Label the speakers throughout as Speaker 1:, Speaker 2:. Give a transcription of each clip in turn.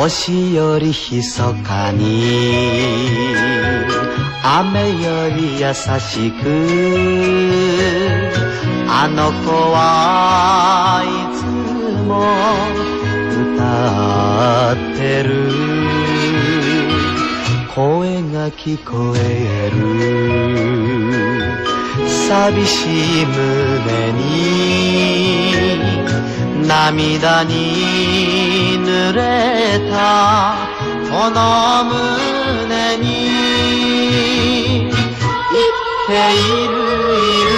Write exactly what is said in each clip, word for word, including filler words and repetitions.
Speaker 1: 星より密かに雨より優しくあの子はいつも歌ってる声が聞こえる寂しい胸に涙に濡れたこの胸に言っているいる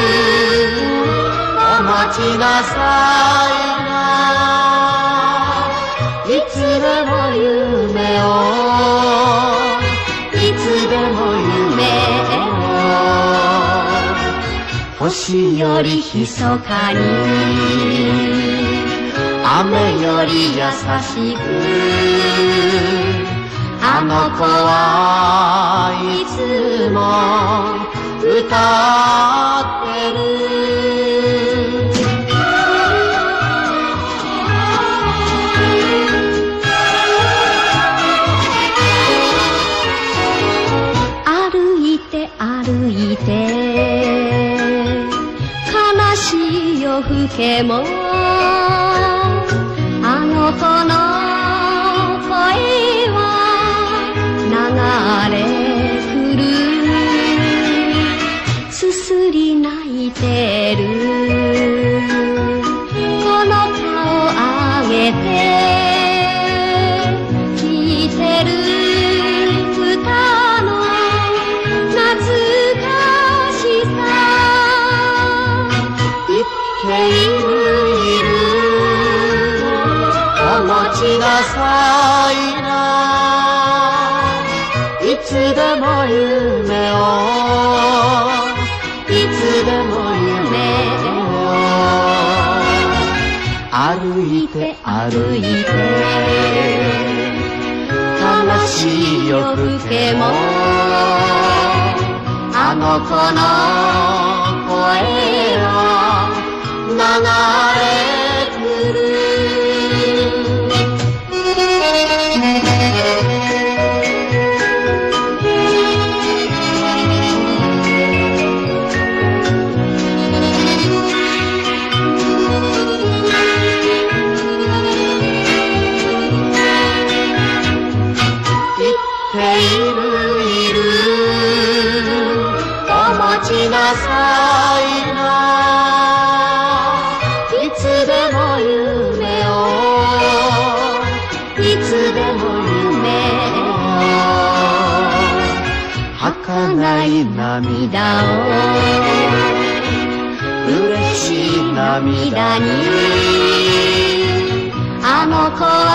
Speaker 1: お待ちなさいないつでも夢をいつでも夢を星より密かに雨より優しくあの子はいつも歌ってる歩いて歩いて悲しい夜更けもあの子の声は流れ来るすすり泣いてるこの顔上げて聞いてる歌の懐かしさ言っているお待ちなさいないつでも夢をいつでも夢を歩いて歩いて悲しい夜更けもあの子の声は流れ来るなさいないつでも夢をいつでも夢を儚い涙を嬉しい涙にあの子は